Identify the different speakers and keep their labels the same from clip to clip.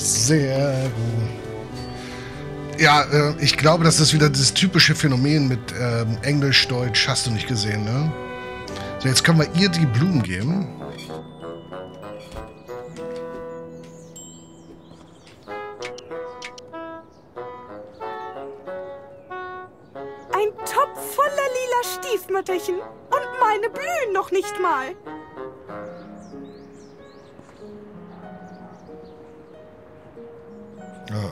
Speaker 1: Sehr gut. Ja, ich glaube, das ist wieder das typische Phänomen mit Englisch, Deutsch, hast du nicht gesehen, ne? So, jetzt können wir ihr die Blumen geben.
Speaker 2: Ein Topf voller lila Stiefmütterchen. Und meine blühen noch nicht mal.
Speaker 1: Ja.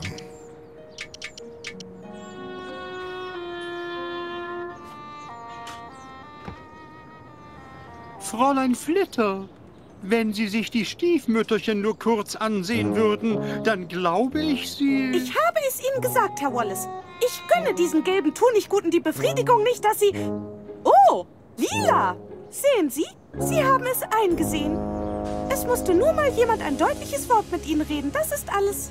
Speaker 3: Fräulein Flitter, wenn Sie sich die Stiefmütterchen nur kurz ansehen würden, dann glaube ich, Sie...
Speaker 2: Ich habe es Ihnen gesagt, Herr Wallace. Ich gönne diesen gelben Tunichtguten die Befriedigung nicht, dass sie... Oh, lila! Sehen Sie, Sie haben es eingesehen. Es musste nur mal jemand ein deutliches Wort mit Ihnen reden, das ist alles.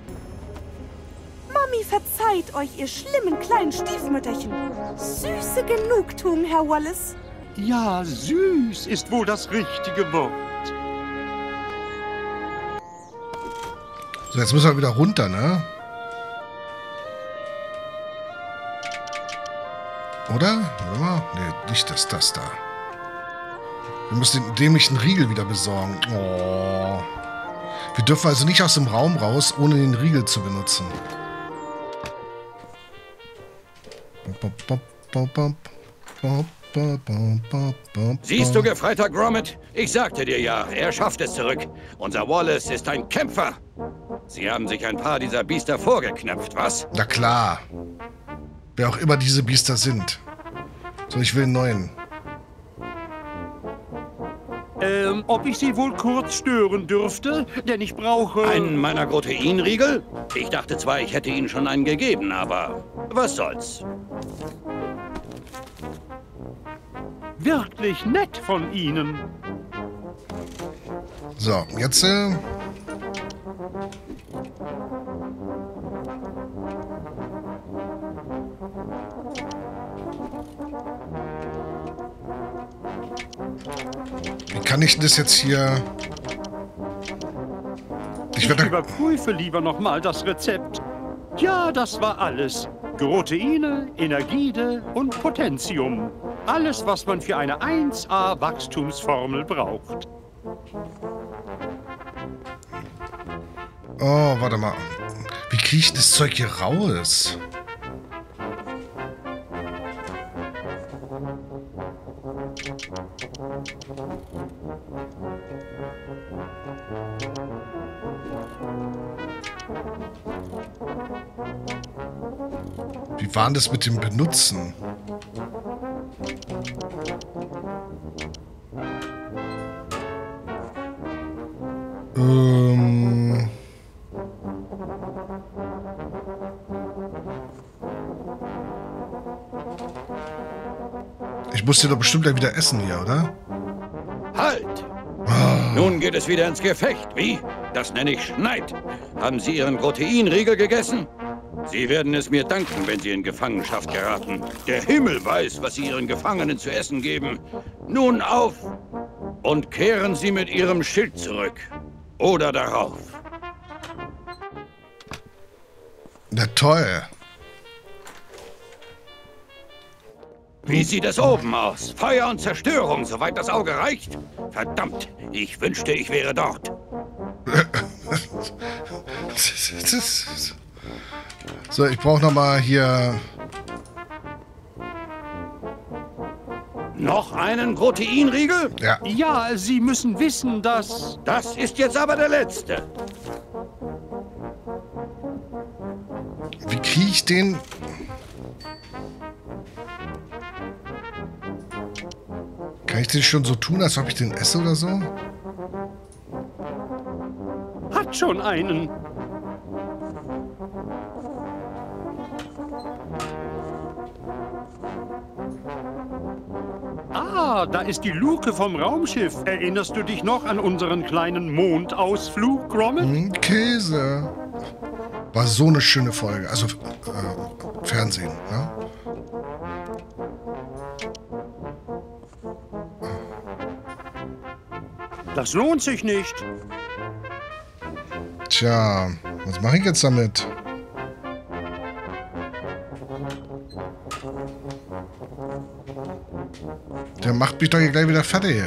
Speaker 2: Mami verzeiht euch, ihr schlimmen kleinen Stiefmütterchen. Süße Genugtuung, Herr Wallace.
Speaker 3: Ja, süß ist wohl das richtige Wort.
Speaker 1: So, jetzt müssen wir wieder runter, ne? Oder? Warte mal. Nee, nicht das da. Wir müssen den dämlichen Riegel wieder besorgen. Oh. Wir dürfen also nicht aus dem Raum raus, ohne den Riegel zu benutzen.
Speaker 4: Siehst du, Gefreiter Gromit? Ich sagte dir ja, er schafft es zurück. Unser Wallace ist ein Kämpfer. Sie haben sich ein paar dieser Biester vorgeknöpft, was?
Speaker 1: Na klar. Wer auch immer diese Biester sind. So, ich will einen neuen.
Speaker 3: Ob ich Sie wohl kurz stören dürfte? Denn ich brauche...
Speaker 4: Einen meiner Proteinriegel? Ich dachte zwar, ich hätte Ihnen schon einen gegeben, aber was soll's?
Speaker 3: Wirklich nett von Ihnen.
Speaker 1: So, jetzt... Wie kann ich das jetzt hier...
Speaker 3: Ich überprüfe lieber nochmal das Rezept. Ja, das war alles. Proteine, Energide und Potentium. Alles, was man für eine 1A-Wachstumsformel braucht.
Speaker 1: Oh, warte mal. Wie kriege ich das Zeug hier raus? Wie war denn das mit dem Benutzen? Ich muss den doch bestimmt gleich wieder essen hier, oder?
Speaker 4: Halt! Oh. Nun geht es wieder ins Gefecht, wie? Das nenne ich Schneid. Haben Sie Ihren Proteinriegel gegessen? Sie werden es mir danken, wenn Sie in Gefangenschaft geraten. Der Himmel weiß, was Sie Ihren Gefangenen zu essen geben. Nun auf und kehren Sie mit Ihrem Schild zurück. Oder darauf.
Speaker 1: Na toll.
Speaker 4: Wie sieht es oben aus? Feuer und Zerstörung, soweit das Auge reicht? Verdammt, ich wünschte, ich wäre dort.
Speaker 1: So, ich brauche noch mal hier...
Speaker 4: Noch einen Proteinriegel?
Speaker 1: Ja.
Speaker 3: Ja, Sie müssen wissen, dass...
Speaker 4: Das ist jetzt aber der letzte.
Speaker 1: Wie kriege ich den... Kann ich das schon so tun, als ob ich den esse oder so?
Speaker 3: Hat schon einen. Ah, da ist die Luke vom Raumschiff. Erinnerst du dich noch an unseren kleinen Mondausflug, Gromit?
Speaker 1: Käse. War so eine schöne Folge. Also, Fernsehen, ne?
Speaker 3: Das lohnt sich nicht.
Speaker 1: Tja. Was mache ich jetzt damit? Der macht mich doch hier gleich wieder fertig.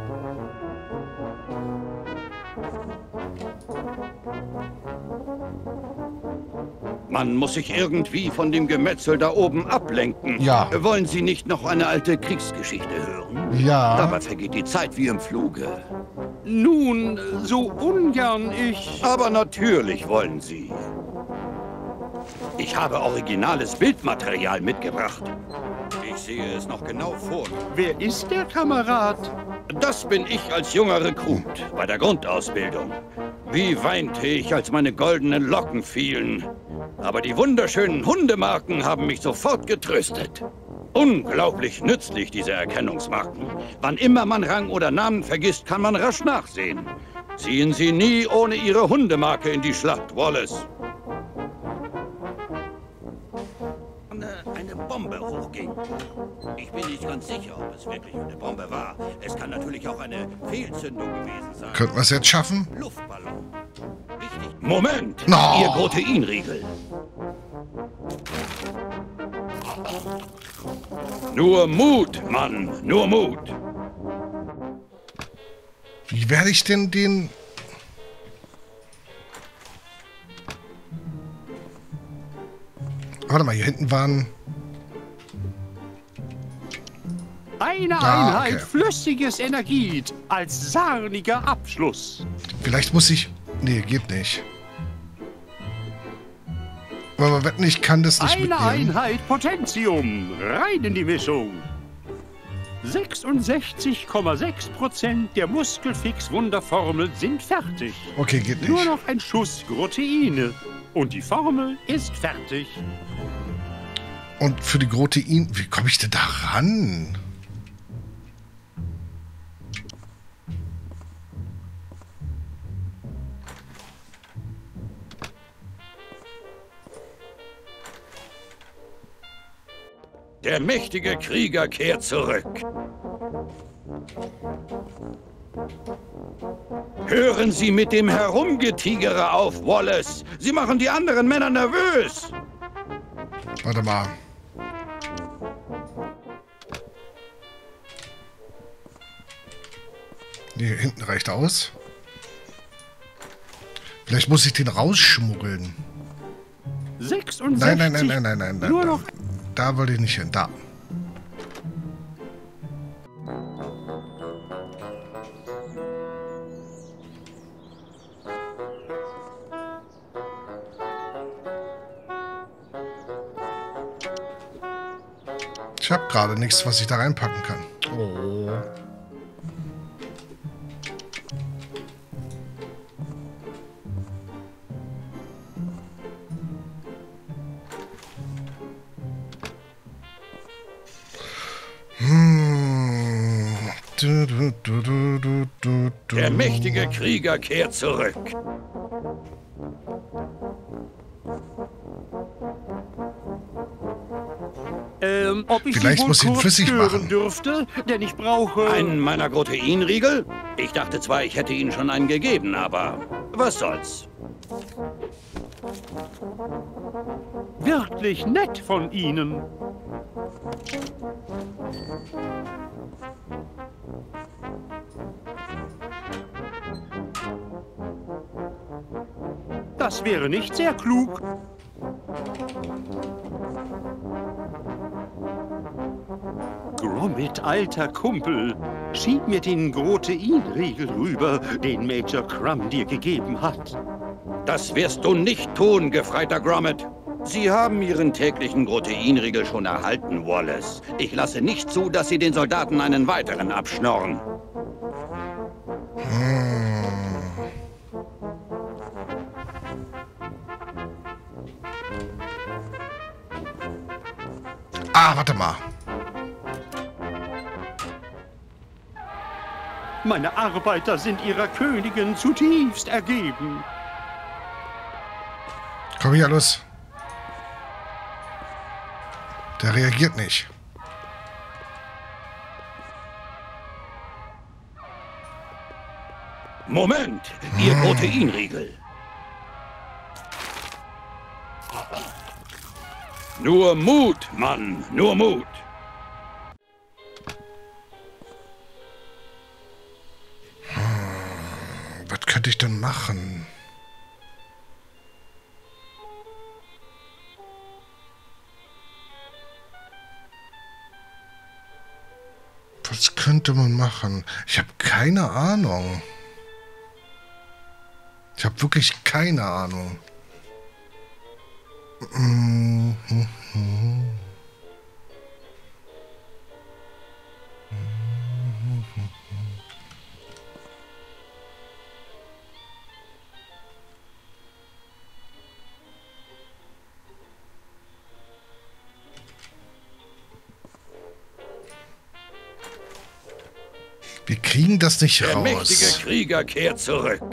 Speaker 4: Man muss sich irgendwie von dem Gemetzel da oben ablenken.
Speaker 1: Ja.
Speaker 4: Wollen Sie nicht noch eine alte Kriegsgeschichte hören?
Speaker 1: Ja.
Speaker 4: Dabei vergeht die Zeit wie im Fluge.
Speaker 3: Nun, so ungern ich...
Speaker 4: Aber natürlich wollen Sie. Ich habe originales Bildmaterial mitgebracht. Ich sehe es noch genau vor mir.
Speaker 3: Wer ist der Kamerad?
Speaker 4: Das bin ich als junger Rekrut bei der Grundausbildung. Wie weinte ich, als meine goldenen Locken fielen. Aber die wunderschönen Hundemarken haben mich sofort getröstet. Unglaublich nützlich, diese Erkennungsmarken. Wann immer man Rang oder Namen vergisst, kann man rasch nachsehen. Ziehen Sie nie ohne Ihre Hundemarke in die Schlacht, Wallace. Eine Bombe hochging. Ich bin nicht ganz sicher, ob es wirklich eine Bombe war. Es kann natürlich auch eine Fehlzündung gewesen sein.
Speaker 1: Könnten wir es jetzt schaffen?
Speaker 4: Luftballon. Richtig. Moment!
Speaker 1: No.
Speaker 4: Ihr Proteinriegel. Nur Mut, Mann. Nur Mut.
Speaker 1: Wie werde ich denn den... Warte mal, hier hinten waren...
Speaker 3: Eine
Speaker 1: Ah,
Speaker 3: Einheit
Speaker 1: okay.
Speaker 3: flüssiges Energiet als sahniger Abschluss.
Speaker 1: Vielleicht muss ich... Nee, geht nicht. Aber wir wetten, ich kann das nicht
Speaker 3: Eine
Speaker 1: mitnehmen.
Speaker 3: Einheit Potentium. Rein in die Mischung. 66,6% der Muskelfix-Wunderformel sind fertig.
Speaker 1: Okay, geht nicht.
Speaker 3: Nur noch ein Schuss Proteine. Und die Formel ist fertig.
Speaker 1: Und für die Protein... Wie komme ich denn da ran?
Speaker 4: Der mächtige Krieger kehrt zurück. Hören Sie mit dem Herumgetigere auf, Wallace. Sie machen die anderen Männer nervös.
Speaker 1: Warte mal. Nee, hinten reicht aus. Vielleicht muss ich den rausschmuggeln.
Speaker 3: 66.
Speaker 1: Nein.
Speaker 3: Nur noch
Speaker 1: Da wollte ich nicht hin. Da. Ich habe gerade nichts, was ich da reinpacken kann. Oh.
Speaker 4: Der mächtige Krieger kehrt zurück.
Speaker 3: ob ich
Speaker 1: Vielleicht
Speaker 3: Sie wohl
Speaker 1: muss ich ihn
Speaker 3: kurz
Speaker 1: flüssig
Speaker 3: stören
Speaker 1: machen.
Speaker 3: dürfte, denn ich brauche...
Speaker 4: Einen meiner Proteinriegel? Ich dachte zwar, ich hätte Ihnen schon einen gegeben, aber was soll's.
Speaker 3: Wirklich nett von Ihnen. Das wäre nicht sehr klug. Gromit, alter Kumpel, schieb mir den Proteinriegel rüber, den Major Crumb dir gegeben hat.
Speaker 4: Das wirst du nicht tun, gefreiter Gromit. Sie haben Ihren täglichen Proteinriegel schon erhalten, Wallace. Ich lasse nicht zu, dass Sie den Soldaten einen weiteren abschnorren.
Speaker 1: Ah, warte mal.
Speaker 3: Meine Arbeiter sind ihrer Königin zutiefst ergeben.
Speaker 1: Komm hier, los. Der reagiert nicht.
Speaker 4: Moment, Ihr Proteinriegel. Nur Mut, Mann, nur Mut.
Speaker 1: Was könnte ich denn machen? Was könnte man machen? Ich habe keine Ahnung. Ich habe wirklich keine Ahnung. Wir kriegen das nicht
Speaker 4: Der
Speaker 1: raus.
Speaker 4: mächtige Krieger kehrt zurück.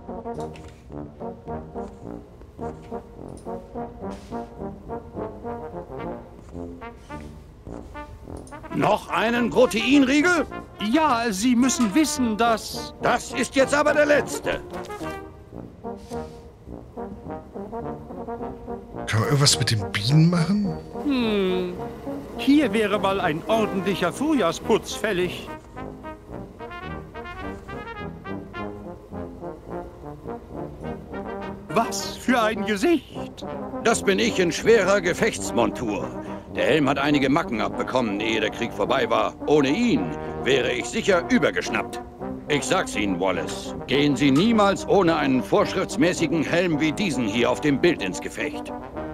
Speaker 4: Noch einen Proteinriegel?
Speaker 3: Ja, Sie müssen wissen, dass...
Speaker 4: Das ist jetzt aber der letzte.
Speaker 1: Kann man irgendwas mit den Bienen machen?
Speaker 3: Hier wäre mal ein ordentlicher Frühjahrsputz fällig. Was für ein Gesicht!
Speaker 4: Das bin ich in schwerer Gefechtsmontur. Der Helm hat einige Macken abbekommen, ehe der Krieg vorbei war. Ohne ihn wäre ich sicher übergeschnappt. Ich sag's Ihnen, Wallace. Gehen Sie niemals ohne einen vorschriftsmäßigen Helm wie diesen hier auf dem Bild ins Gefecht.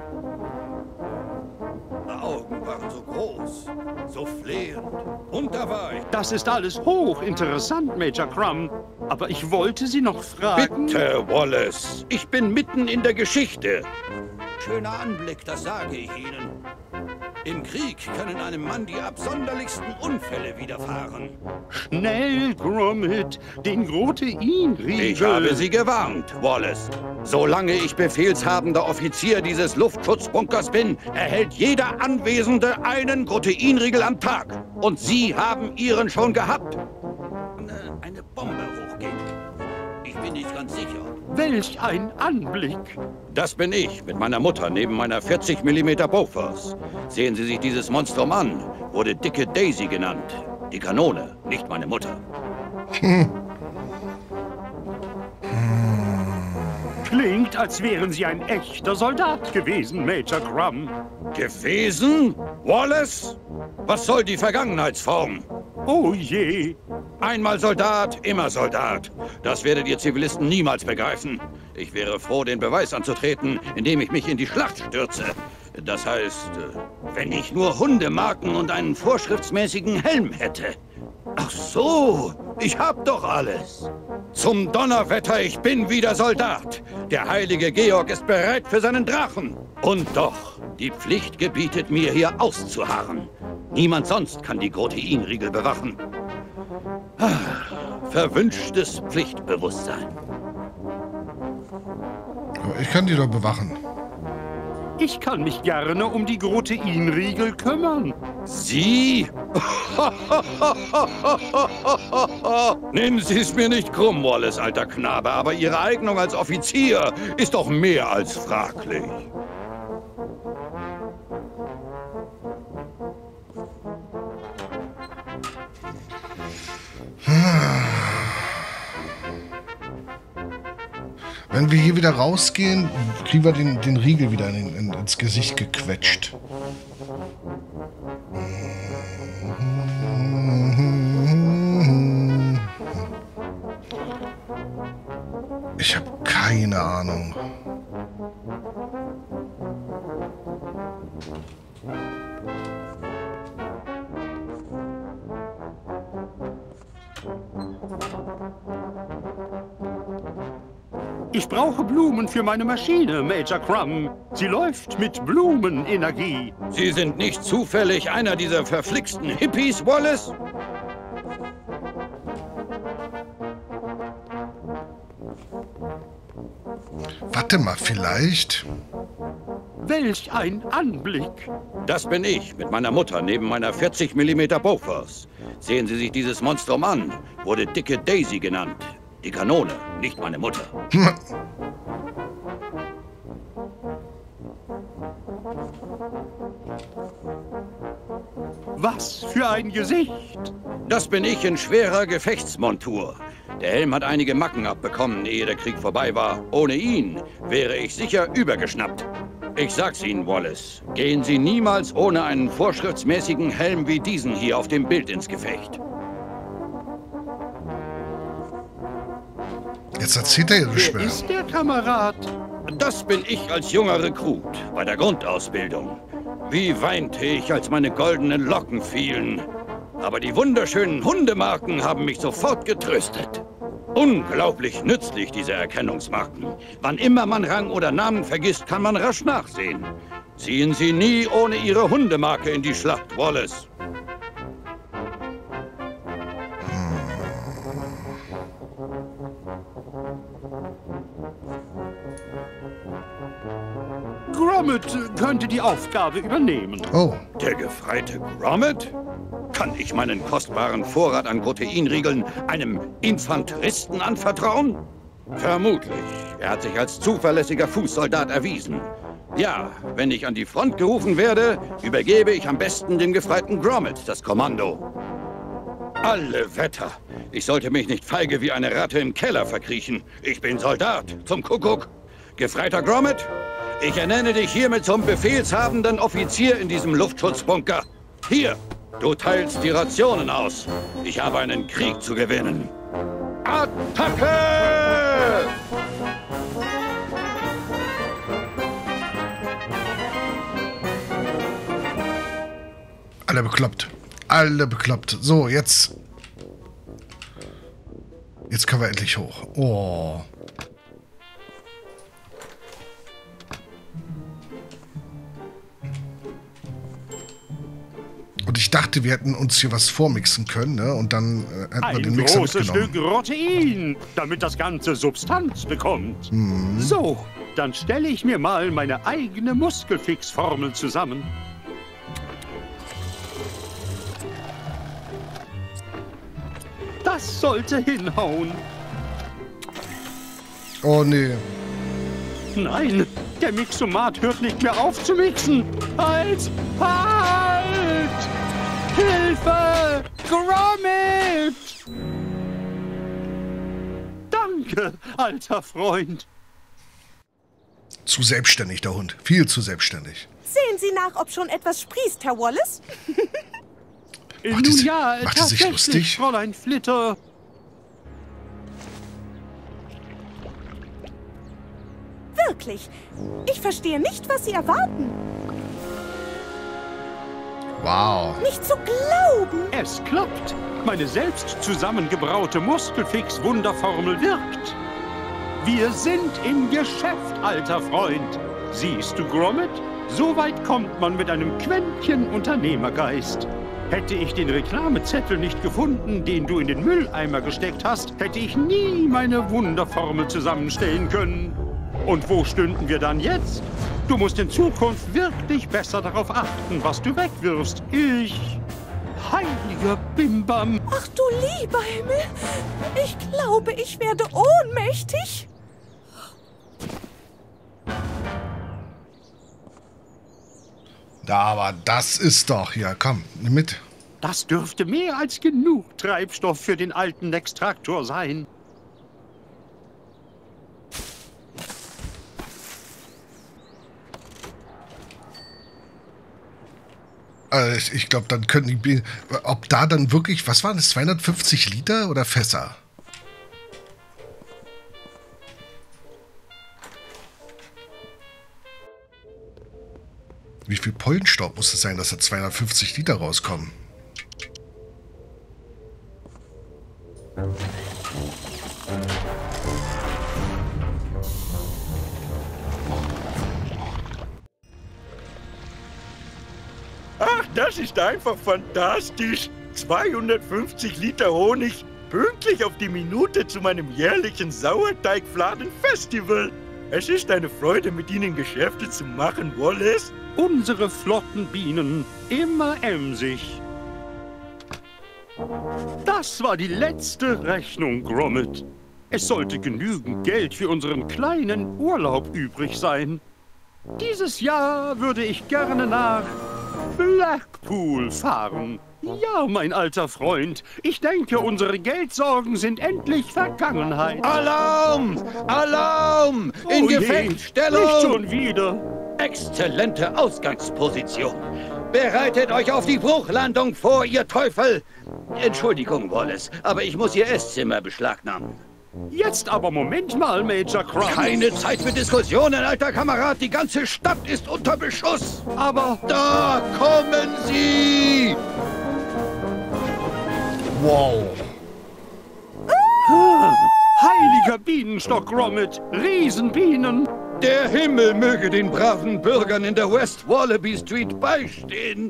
Speaker 4: Augen waren so groß, so flehend. Und da war ich.
Speaker 3: Das ist alles hochinteressant, Major Crumb. Aber ich wollte Sie noch fragen...
Speaker 4: Bitte, Wallace. Ich bin mitten in der Geschichte. Schöner Anblick, das sage ich Ihnen. Im Krieg können einem Mann die absonderlichsten Unfälle widerfahren.
Speaker 3: Schnell, Gromit, den Proteinriegel.
Speaker 4: Ich habe Sie gewarnt, Wallace. Solange ich befehlshabender Offizier dieses Luftschutzbunkers bin, erhält jeder Anwesende einen Proteinriegel am Tag. Und Sie haben Ihren schon gehabt. Eine Bombe hochging. Ich bin nicht ganz sicher.
Speaker 3: Welch ein Anblick!
Speaker 4: Das bin ich mit meiner Mutter neben meiner 40 mm Bofors. Sehen Sie sich dieses Monstrum an. Wurde Dicke Daisy genannt. Die Kanone, nicht meine Mutter.
Speaker 3: Klingt, als wären Sie ein echter Soldat gewesen, Major Crumb.
Speaker 4: Gewesen? Wallace? Was soll die Vergangenheitsform?
Speaker 3: Oh je!
Speaker 4: Einmal Soldat, immer Soldat. Das werdet ihr Zivilisten niemals begreifen. Ich wäre froh, den Beweis anzutreten, indem ich mich in die Schlacht stürze. Das heißt, wenn ich nur Hundemarken und einen vorschriftsmäßigen Helm hätte. Ach so, ich hab doch alles. Zum Donnerwetter, ich bin wieder Soldat. Der heilige Georg ist bereit für seinen Drachen. Und doch, die Pflicht gebietet mir, hier auszuharren. Niemand sonst kann die Proteinriegel bewachen. Verwünschtes Pflichtbewusstsein.
Speaker 1: Aber ich kann die doch bewachen.
Speaker 3: Ich kann mich gerne um die Proteinriegel kümmern.
Speaker 4: Sie? Nehmen Sie es mir nicht krumm, Wallace, alter Knabe, aber Ihre Eignung als Offizier ist doch mehr als fraglich.
Speaker 1: Wenn wir hier wieder rausgehen, kriegen wir den Riegel wieder ins Gesicht gequetscht. Ich habe keine Ahnung.
Speaker 3: Ich brauche Blumen für meine Maschine, Major Crumb. Sie läuft mit Blumenenergie.
Speaker 4: Sie sind nicht zufällig einer dieser verflixten Hippies, Wallace?
Speaker 1: Warte mal, vielleicht.
Speaker 3: Welch ein Anblick!
Speaker 4: Das bin ich mit meiner Mutter neben meiner 40 mm Bofors. Sehen Sie sich dieses Monstrum an. Wurde Dicke Daisy genannt. Die Kanone, nicht meine Mutter.
Speaker 3: Was für ein Gesicht!
Speaker 4: Das bin ich in schwerer Gefechtsmontur. Der Helm hat einige Macken abbekommen, ehe der Krieg vorbei war. Ohne ihn wäre ich sicher übergeschnappt. Ich sag's Ihnen, Wallace. Gehen Sie niemals ohne einen vorschriftsmäßigen Helm wie diesen hier auf dem Bild ins Gefecht.
Speaker 1: Jetzt erzählt er ja
Speaker 3: Wer
Speaker 1: schwer.
Speaker 3: ist der Kamerad?
Speaker 4: Das bin ich als junger Rekrut bei der Grundausbildung. Wie weinte ich, als meine goldenen Locken fielen. Aber die wunderschönen Hundemarken haben mich sofort getröstet. Unglaublich nützlich, diese Erkennungsmarken. Wann immer man Rang oder Namen vergisst, kann man rasch nachsehen. Ziehen Sie nie ohne Ihre Hundemarke in die Schlacht, Wallace.
Speaker 3: Gromit könnte die Aufgabe übernehmen.
Speaker 1: Oh,
Speaker 4: Der gefreite Gromit? Kann ich meinen kostbaren Vorrat an Proteinriegeln einem Infanteristen anvertrauen? Vermutlich. Er hat sich als zuverlässiger Fußsoldat erwiesen. Ja, wenn ich an die Front gerufen werde, übergebe ich am besten dem gefreiten Gromit das Kommando. Alle Wetter! Ich sollte mich nicht feige wie eine Ratte im Keller verkriechen. Ich bin Soldat, zum Kuckuck. Gefreiter Gromit, ich ernenne dich hiermit zum befehlshabenden Offizier in diesem Luftschutzbunker. Hier, du teilst die Rationen aus. Ich habe einen Krieg zu gewinnen. Attacke!
Speaker 1: alle bekloppt. Alle bekloppt. So, jetzt. Jetzt können wir endlich hoch. Oh. Und ich dachte, wir hätten uns hier was vormixen können, ne? Und dann hätten wir den Mixer
Speaker 3: großes
Speaker 1: mitgenommen.
Speaker 3: Stück Protein, damit das Ganze Substanz bekommt. So, dann stelle ich mir mal meine eigene Muskelfix-Formel zusammen. Das sollte hinhauen.
Speaker 1: Oh, nee.
Speaker 3: Nein, der Mixomat hört nicht mehr auf zu mixen. Halt! Halt! Hilfe! Gromit! Danke, alter Freund.
Speaker 1: Zu selbstständig, der Hund. Viel zu selbstständig.
Speaker 2: Sehen Sie nach, ob schon etwas sprießt, Herr Wallace?
Speaker 1: Macht
Speaker 3: Nun
Speaker 1: es-
Speaker 3: ja,
Speaker 1: macht es sich
Speaker 3: tatsächlich,
Speaker 1: lustig?
Speaker 3: Fräulein Flitter.
Speaker 2: Wirklich. Ich verstehe nicht, was Sie erwarten.
Speaker 1: Wow.
Speaker 2: Nicht zu glauben.
Speaker 3: Es klappt. Meine selbst zusammengebraute Muskelfix-Wunderformel wirkt. Wir sind im Geschäft, alter Freund. Siehst du, Gromit? So weit kommt man mit einem Quäntchen Unternehmergeist. Hätte ich den Reklamezettel nicht gefunden, den du in den Mülleimer gesteckt hast, hätte ich nie meine Wunderformel zusammenstellen können. Und wo stünden wir dann jetzt? Du musst in Zukunft wirklich besser darauf achten, was du wegwirfst. Heiliger Bimbam.
Speaker 2: Ach du lieber Himmel. Ich glaube, ich werde ohnmächtig.
Speaker 1: Da, aber das ist doch hier. Komm, nimm mit.
Speaker 3: Das dürfte mehr als genug Treibstoff für den alten Extraktor sein.
Speaker 1: Ich glaube, dann können die... Ob da dann wirklich... Was waren das? 250 Liter oder Fässer? Wie viel Pollenstaub muss es sein, dass da 250 Liter rauskommen?
Speaker 5: Ach, das ist einfach fantastisch. 250 Liter Honig, pünktlich auf die Minute zu meinem jährlichen Sauerteigfladen-Festival. Es ist eine Freude, mit Ihnen Geschäfte zu machen, Wallace.
Speaker 3: Unsere flotten Bienen, immer emsig. Das war die letzte Rechnung, Gromit. Es sollte genügend Geld für unseren kleinen Urlaub übrig sein. Dieses Jahr würde ich gerne nach Blackpool fahren. Ja, mein alter Freund. Ich denke, unsere Geldsorgen sind endlich Vergangenheit.
Speaker 4: Alarm! Alarm! In
Speaker 3: Oh je,
Speaker 4: Gefechtsstellung!
Speaker 3: nicht schon wieder.
Speaker 4: Exzellente Ausgangsposition. Bereitet euch auf die Bruchlandung vor, ihr Teufel! Entschuldigung, Wallace, aber ich muss Ihr Esszimmer beschlagnahmen.
Speaker 3: Jetzt aber Moment mal, Major Cross.
Speaker 4: Keine Zeit für Diskussionen, alter Kamerad. Die ganze Stadt ist unter Beschuss.
Speaker 3: Aber
Speaker 4: Da kommen sie!
Speaker 1: Wow.
Speaker 3: heiliger Bienenstock, Gromit. Riesenbienen.
Speaker 4: Der Himmel möge den braven Bürgern in der West Wallaby Street beistehen.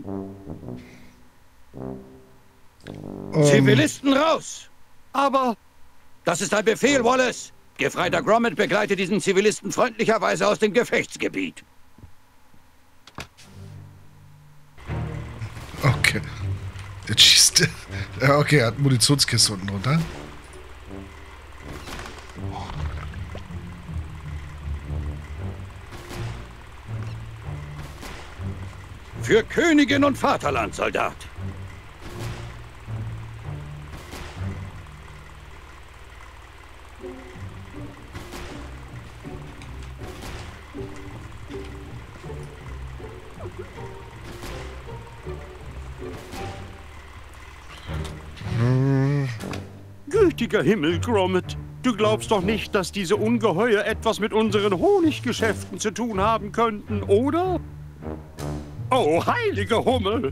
Speaker 4: Zivilisten raus!
Speaker 3: Aber
Speaker 4: Das ist ein Befehl, Wallace. Gefreiter Gromit begleitet diesen Zivilisten freundlicherweise aus dem Gefechtsgebiet.
Speaker 1: Okay. Jetzt schießt er. Ja, okay, er hat Munitionskiste unten drunter.
Speaker 4: Für Königin und Vaterland, Soldat.
Speaker 3: gütiger Himmel, Gromit. Du glaubst doch nicht, dass diese Ungeheuer etwas mit unseren Honiggeschäften zu tun haben könnten, oder? Oh, heilige Hummel!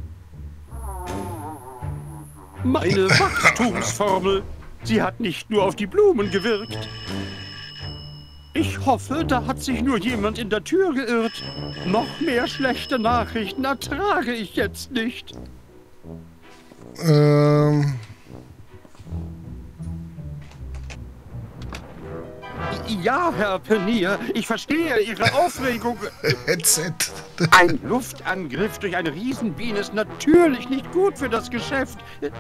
Speaker 3: Meine Wachstumsformel. Sie hat nicht nur auf die Blumen gewirkt. Ich hoffe, da hat sich nur jemand in der Tür geirrt. Noch mehr schlechte Nachrichten ertrage ich jetzt nicht. Ja, Herr Penier, ich verstehe Ihre Aufregung.
Speaker 1: Headset.
Speaker 3: Ein Luftangriff durch eine Riesenbiene ist natürlich nicht gut für das Geschäft.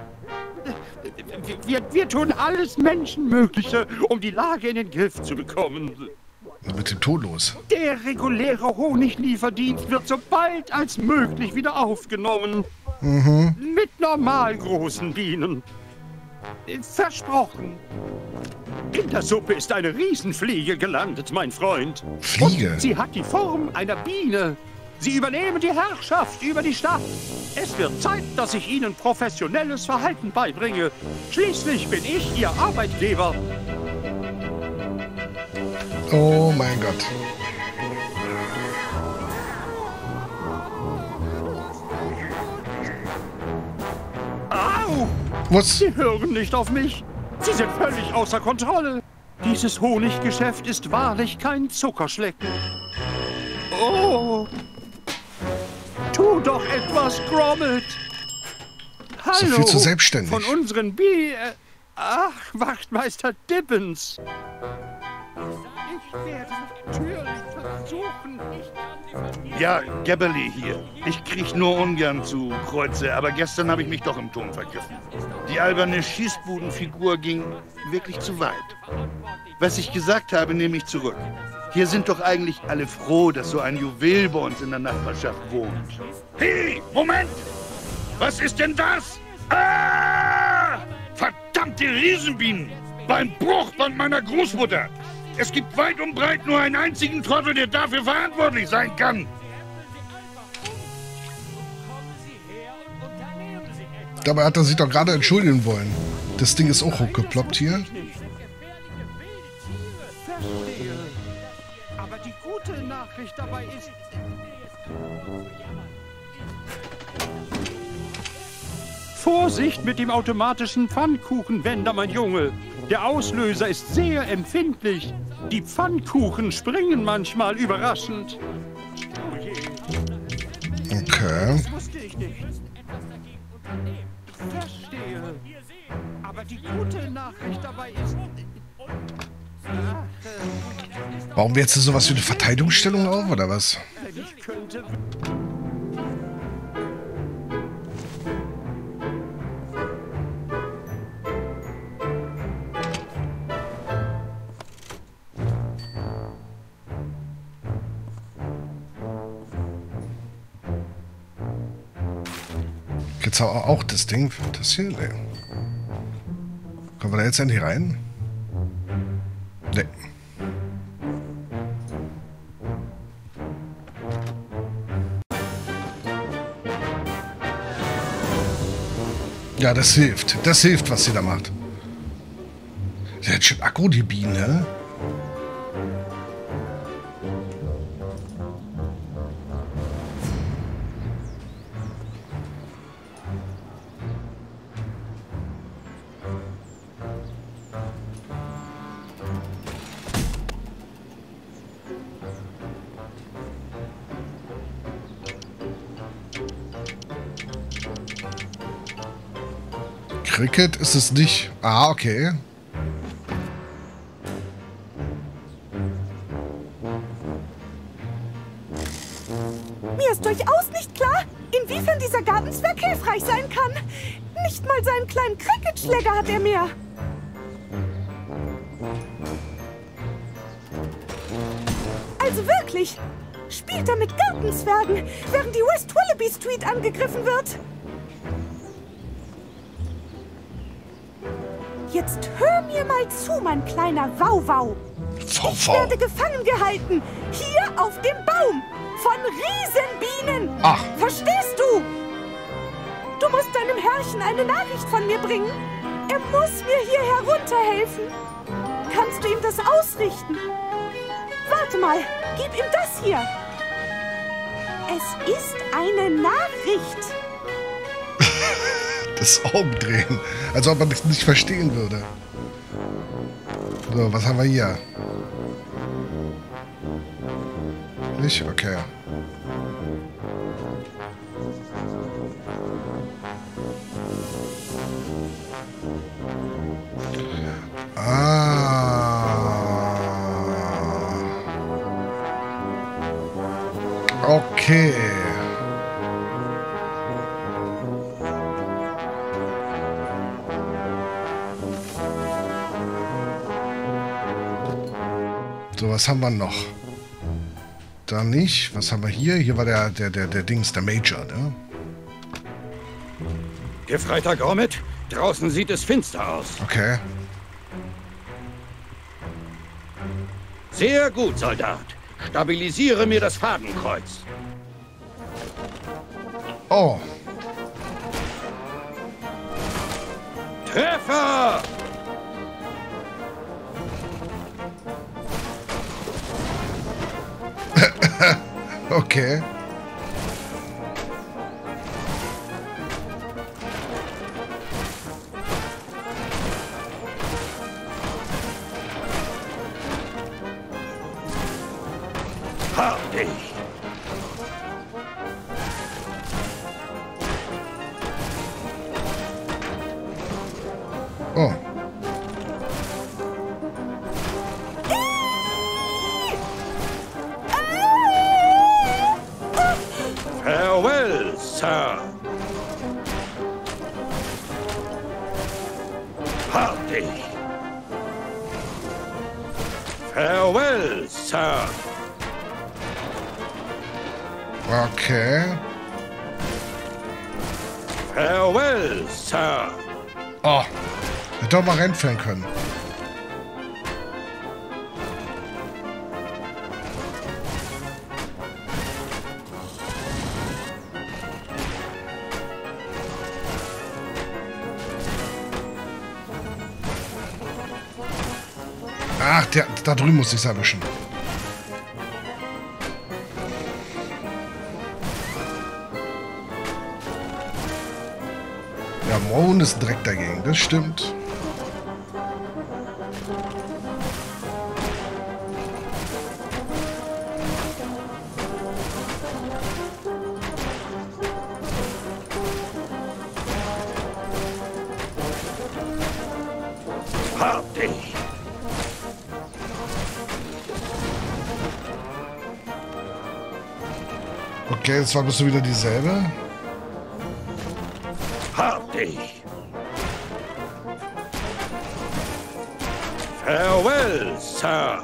Speaker 3: Wir tun alles Menschenmögliche, um die Lage in den Griff zu bekommen.
Speaker 1: Mit dem Tod los.
Speaker 3: Der reguläre Honiglieferdienst wird so bald als möglich wieder aufgenommen. Mit normal großen Bienen. Versprochen. In der Suppe ist eine Riesenfliege gelandet, mein Freund.
Speaker 1: Fliege?
Speaker 3: Und sie hat die Form einer Biene. Sie übernehmen die Herrschaft über die Stadt. Es wird Zeit, dass ich Ihnen professionelles Verhalten beibringe. Schließlich bin ich Ihr Arbeitgeber.
Speaker 1: Oh mein Gott.
Speaker 3: Au!
Speaker 1: Was?
Speaker 3: Sie hören nicht auf mich. Sie sind völlig außer Kontrolle. Dieses Honiggeschäft ist wahrlich kein Zuckerschlecken. Oh! Tu doch etwas, Gromit! Hallo!
Speaker 1: So viel zu selbstständig.
Speaker 3: Von unseren Ach, Wachtmeister Dibbens! Ich werde natürlich versuchen,
Speaker 6: Ja, Gabberly hier. Ich krieg nur ungern zu Kreuze, aber gestern habe ich mich doch im Ton vergriffen. Die alberne Schießbudenfigur ging wirklich zu weit. Was ich gesagt habe, nehme ich zurück. Hier sind doch eigentlich alle froh, dass so ein Juwel bei uns in der Nachbarschaft wohnt.
Speaker 5: Hey, Moment! Was ist denn das? Ah! Verdammte Riesenbienen! Beim Bruchband meiner Großmutter! Es gibt weit und breit nur einen einzigen Trottel, der dafür verantwortlich sein kann.
Speaker 1: Dabei hat er sich doch gerade entschuldigen wollen. Das Ding ist auch hochgeploppt hier.
Speaker 3: verstehe. Aber die gute Nachricht dabei ist... Vorsicht mit dem automatischen Pfannkuchenwender, mein Junge. Der Auslöser ist sehr empfindlich. Die Pfannkuchen springen manchmal überraschend. Oh je.
Speaker 1: Okay.
Speaker 3: Das wusste ich nicht. Verstehe. Aber die gute Nachricht dabei ist...
Speaker 1: Bauen wir jetzt sowas wie eine Verteidigungsstellung auf, oder was?
Speaker 3: Ich könnte...
Speaker 1: jetzt auch das Ding? Das hier? Nee. Kommen wir da jetzt endlich rein? Nee. Ja, das hilft. Das hilft, was sie da macht. Sie hat schon Akku, die Biene. Cricket ist es nicht. Ah, okay.
Speaker 2: Mir ist durchaus nicht klar, inwiefern dieser Gartenzwerg hilfreich sein kann. Nicht mal seinen kleinen Cricketschläger hat er mehr. Also wirklich, spielt er mit Gartenzwergen, während die West Willoughby Street angegriffen wird? Jetzt hör mir mal zu, mein kleiner Wauwau. Ich werde gefangen gehalten, hier auf dem Baum, von Riesenbienen.
Speaker 1: Ach.
Speaker 2: Verstehst du? Du musst deinem Herrchen eine Nachricht von mir bringen. Er muss mir hier herunterhelfen. Kannst du ihm das ausrichten? Warte mal, gib ihm das hier. Es ist eine Nachricht.
Speaker 1: Das Augendrehen. Als ob man das nicht verstehen würde. So, was haben wir hier? Nicht? Okay. Okay. So, was haben wir noch? Da nicht. Was haben wir hier? Hier war der Dings, der Major, ne?
Speaker 4: Gefreiter Gromit, draußen sieht es finster aus.
Speaker 1: Okay.
Speaker 4: Sehr gut, Soldat. Stabilisiere mir das Fadenkreuz.
Speaker 1: Oh.
Speaker 4: Treffer!
Speaker 1: Okay.
Speaker 4: Hab dich!
Speaker 1: Oh.
Speaker 4: Farewell, Sir! Hab dich! Farewell, Sir!
Speaker 1: Okay.
Speaker 4: Farewell, Sir!
Speaker 1: Oh. Hätte doch mal reinfallen können. Ach, da drüben muss ich es erwischen. Ja, Moan ist direkt dagegen, das stimmt.
Speaker 4: Hab dich!
Speaker 1: Okay, jetzt war bist du wieder dieselbe.
Speaker 4: Hab dich! Farewell, Sir!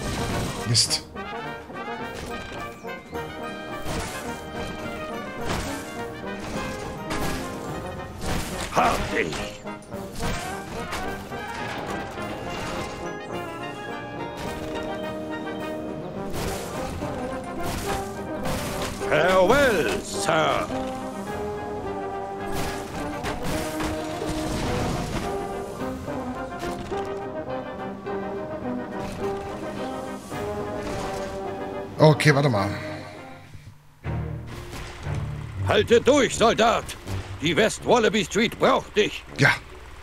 Speaker 1: Mist.
Speaker 4: Hab dich! Farewell, Sir!
Speaker 1: Okay, warte mal.
Speaker 4: Halte durch, Soldat! Die West Wallaby Street braucht dich!
Speaker 1: Ja.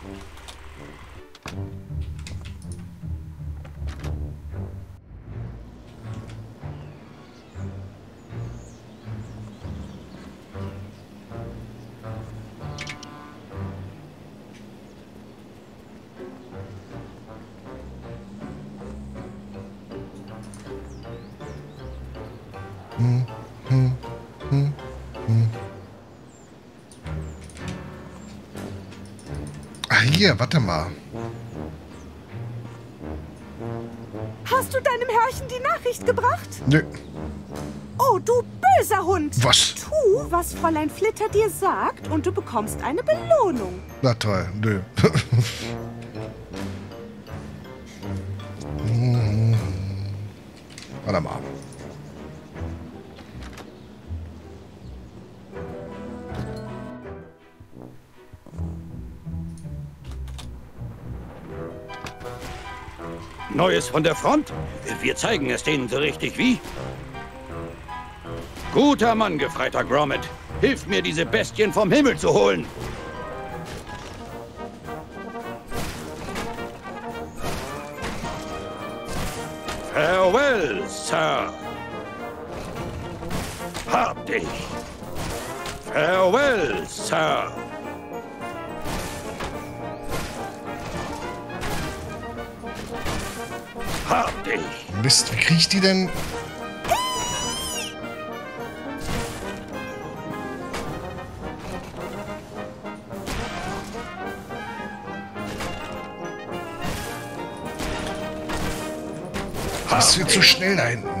Speaker 1: Ah, hier, warte mal.
Speaker 2: Hast du deinem Herrchen die Nachricht gebracht?
Speaker 1: Nö.
Speaker 2: Oh, du böser Hund!
Speaker 1: Was?
Speaker 2: Tu, was Fräulein Flitter dir sagt und du bekommst eine Belohnung.
Speaker 1: Na toll, nö. Warte mal.
Speaker 4: Neues von der Front? Wir zeigen es denen so richtig wie. Guter Mann, Gefreiter Gromit. Hilf mir, diese Bestien vom Himmel zu holen. Farewell, Sir. Hab dich. Farewell, Sir. Hab dich.
Speaker 1: Mist, wie krieg ich die denn? Das wird zu schnell da hinten.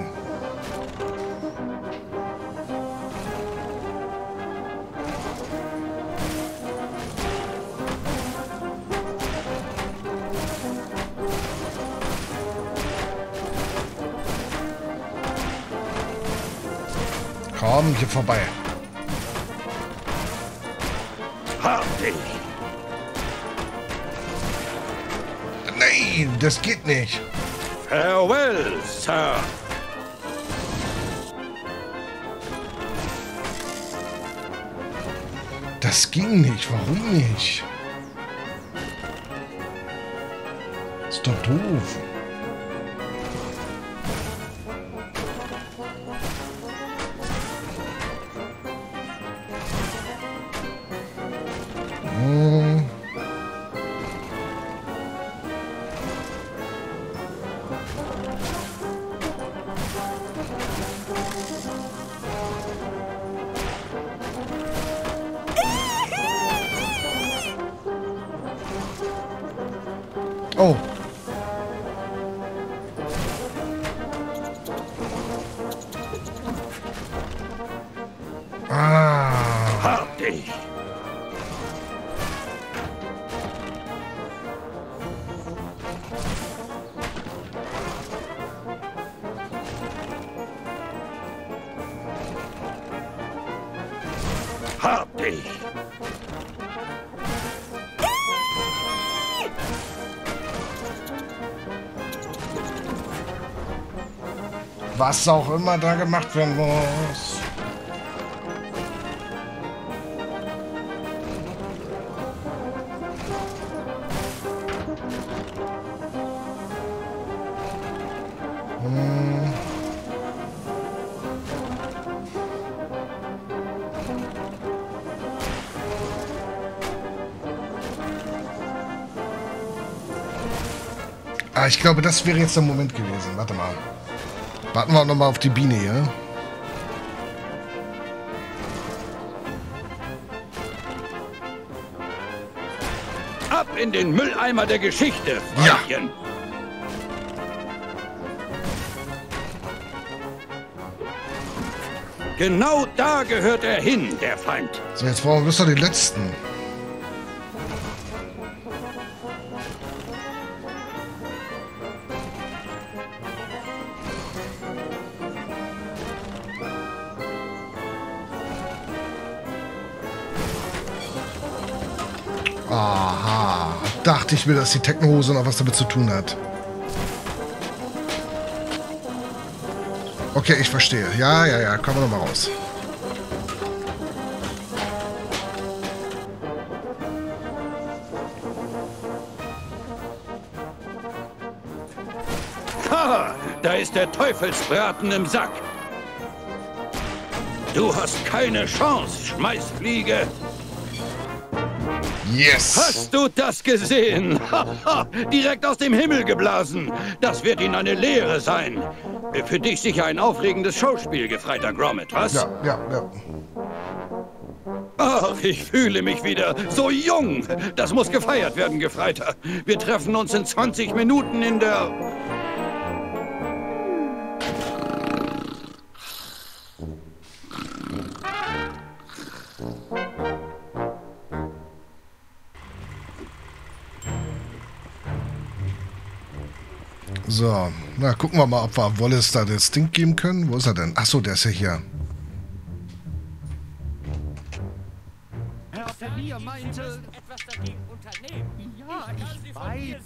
Speaker 1: Komm, hier vorbei.
Speaker 4: Hab dich.
Speaker 1: Nein, das geht nicht.
Speaker 4: Farewell, Sir.
Speaker 1: Das ging nicht. Warum nicht? Ist doch doof. Oh. Ah.
Speaker 4: Hab dich. Hab dich.
Speaker 1: Was auch immer da gemacht werden muss. Ah, ich glaube, das wäre jetzt der Moment gewesen. Warte mal. Warten wir noch mal auf die Biene hier.
Speaker 4: Ab in den Mülleimer der Geschichte, Freundchen. Ja. Genau da gehört er hin, der Feind.
Speaker 1: So, jetzt brauchen wir bloß noch den letzten. Aha. Dachte ich mir, dass die Technohose noch was damit zu tun hat. Okay, ich verstehe. Ja. Kommen wir noch mal raus.
Speaker 4: Ha! Da ist der Teufelsbraten im Sack. Du hast keine Chance, Schmeißfliege.
Speaker 1: Yes!
Speaker 4: Hast du das gesehen? Direkt aus dem Himmel geblasen. Das wird Ihnen eine Lehre sein. Für dich sicher ein aufregendes Schauspiel, Gefreiter Gromit, was?
Speaker 1: Ja.
Speaker 4: Ach, ich fühle mich wieder so jung. Das muss gefeiert werden, Gefreiter. Wir treffen uns in 20 Minuten in der...
Speaker 1: So, na, gucken wir mal, ob wir Wallace da das Ding geben können. Wo ist er denn? Achso, der ist ja hier.
Speaker 3: Herr Verlier meinte... etwas dagegen unternehmen. Ja, ich weiß.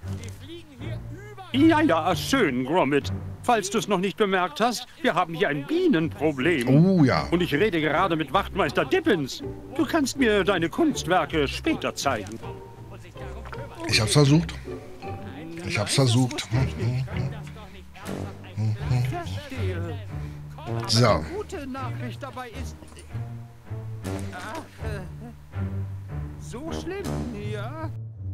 Speaker 3: Ja, schön, Gromit. Falls du es noch nicht bemerkt hast, wir haben hier ein Bienenproblem.
Speaker 1: Oh ja.
Speaker 3: Und ich rede gerade mit Wachtmeister Dippens. Du kannst mir deine Kunstwerke später zeigen.
Speaker 1: Ich hab's versucht. So.
Speaker 3: Gute Nachricht dabei ist... Ach, so schlimm, ja?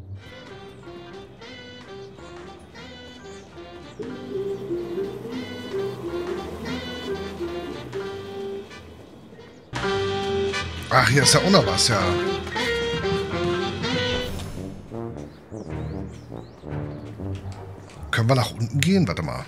Speaker 1: Ach, hier ist ja auch noch was, ja. Können wir nach unten gehen? Warte mal.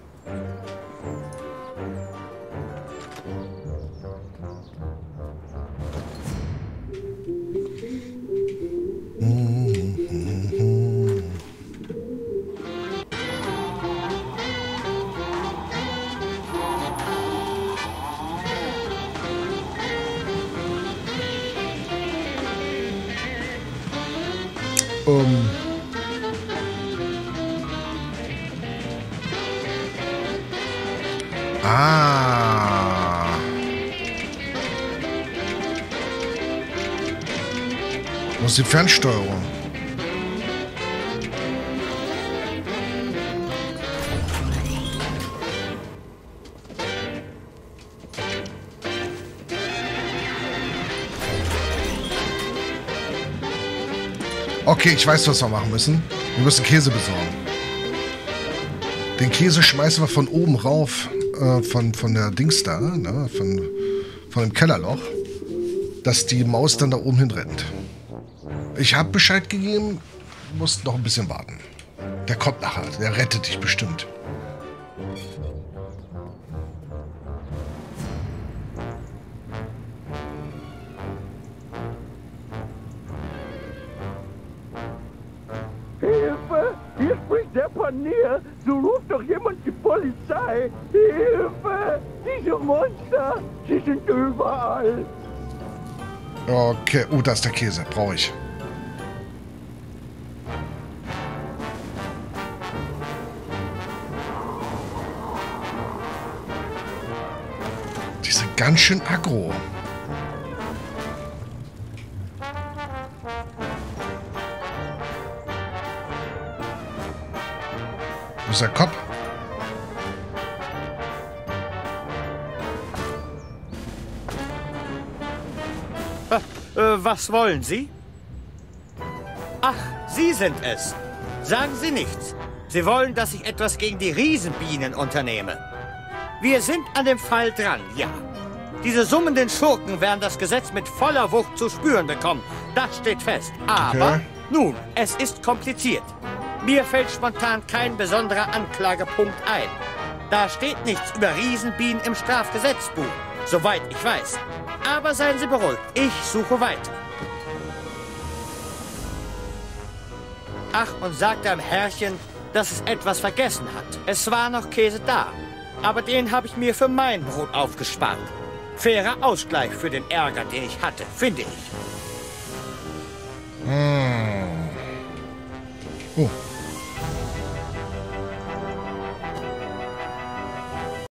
Speaker 1: Wo ist die Fernsteuerung? Okay, ich weiß, was wir machen müssen. Wir müssen Käse besorgen. Den Käse schmeißen wir von oben rauf, von der Dings da, ne? Von dem Kellerloch, dass die Maus dann da oben hin rennt. Ich habe Bescheid gegeben, musst noch ein bisschen warten. Der kommt nachher, der rettet dich bestimmt.
Speaker 5: Hilfe! Hier spricht der Panier! So ruft doch jemand die Polizei! Hilfe! Diese Monster! Sie sind überall!
Speaker 1: Okay, oh, da ist der Käse, brauche ich. Die sind ganz schön aggro. Wo ist der Kopf?
Speaker 7: Was wollen Sie? Ach, Sie sind es. Sagen Sie nichts. Sie wollen, dass ich etwas gegen die Riesenbienen unternehme. Wir sind an dem Fall dran, ja. Diese summenden Schurken werden das Gesetz mit voller Wucht zu spüren bekommen. Das steht fest. Aber,
Speaker 1: Okay.
Speaker 7: nun, es ist kompliziert. Mir fällt spontan kein besonderer Anklagepunkt ein. Da steht nichts über Riesenbienen im Strafgesetzbuch, soweit ich weiß. Aber seien Sie beruhigt, ich suche weiter. Ach, und sagt einem Herrchen, dass es etwas vergessen hat. Es war noch Käse da, aber den habe ich mir für mein Brot aufgespart. Fairer Ausgleich für den Ärger, den ich hatte, finde ich.
Speaker 1: Oh.